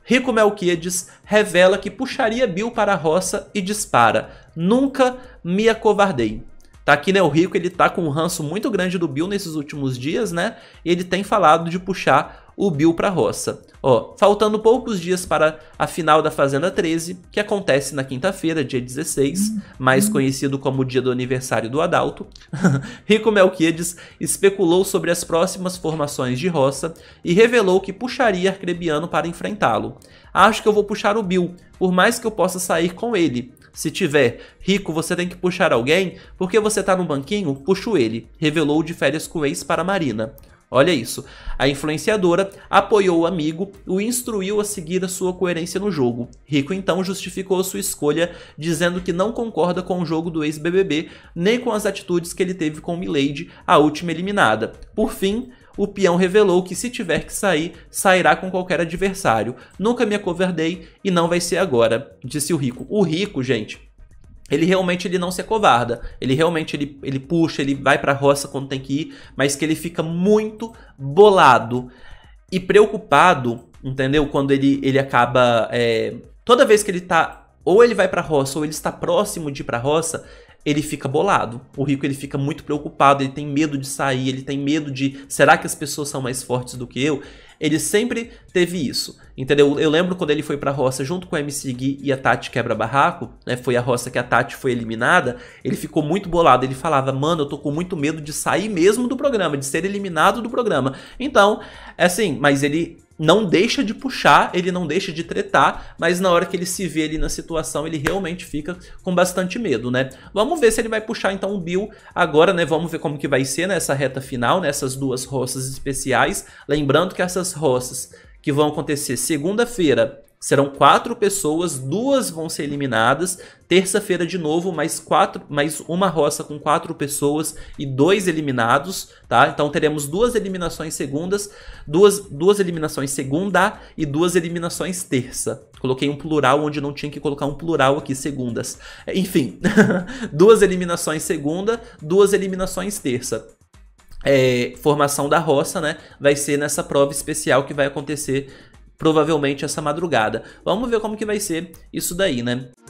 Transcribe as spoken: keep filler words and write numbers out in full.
Rico Melquiades revela que puxaria Bill para a roça e dispara: nunca me acovardei. Tá aqui, né, o Rico, ele tá com um ranço muito grande do Bill nesses últimos dias, né? E ele tem falado de puxar o Bill pra roça. Ó, faltando poucos dias para a final da Fazenda treze, que acontece na quinta-feira, dia dezesseis, mais conhecido como o dia do aniversário do Adalto, Rico Melquiades especulou sobre as próximas formações de roça e revelou que puxaria Arcrebiano para enfrentá-lo. Acho que eu vou puxar o Bill, por mais que eu possa sair com ele. Se tiver, Rico, você tem que puxar alguém, porque você tá no banquinho, puxo ele, revelou de férias com o ex para Marina. Olha isso, a influenciadora apoiou o amigo e o instruiu a seguir a sua coerência no jogo. Rico então justificou sua escolha, dizendo que não concorda com o jogo do ex-B B B, nem com as atitudes que ele teve com Milady, a última eliminada. Por fim, o peão revelou que se tiver que sair, sairá com qualquer adversário. Nunca me acovardei e não vai ser agora, disse o Rico. O Rico, gente, ele realmente ele não se acovarda. Ele realmente ele, ele puxa, ele vai pra roça quando tem que ir, mas que ele fica muito bolado e preocupado, entendeu? Quando ele, ele acaba... É, toda vez que ele tá... Ou ele vai pra roça ou ele está próximo de ir pra roça, ele fica bolado. O Rico ele fica muito preocupado, ele tem medo de sair, ele tem medo de... Será que as pessoas são mais fortes do que eu? Ele sempre teve isso, entendeu? Eu lembro quando ele foi pra roça junto com o M C Gui e a Tati Quebra-Barraco, né? Foi a roça que a Tati foi eliminada, ele ficou muito bolado, ele falava, mano, eu tô com muito medo de sair mesmo do programa, de ser eliminado do programa. Então, é assim, mas ele não deixa de puxar, ele não deixa de tretar, mas na hora que ele se vê ali na situação, ele realmente fica com bastante medo, né? Vamos ver se ele vai puxar então o Bill agora, né? Vamos ver como que vai ser nessa reta final, nessas duas roças especiais. Lembrando que essas roças que vão acontecer segunda-feira serão quatro pessoas, duas vão ser eliminadas. Terça-feira de novo, mais, quatro, mais uma roça com quatro pessoas e dois eliminados, tá? Então teremos duas eliminações segundas, duas, duas eliminações segunda e duas eliminações terça. Coloquei um plural onde não tinha que colocar um plural aqui, segundas. Enfim, duas eliminações segunda, duas eliminações terça. É, formação da roça, né? Vai ser nessa prova especial que vai acontecer provavelmente essa madrugada. Vamos ver como que vai ser isso daí, né?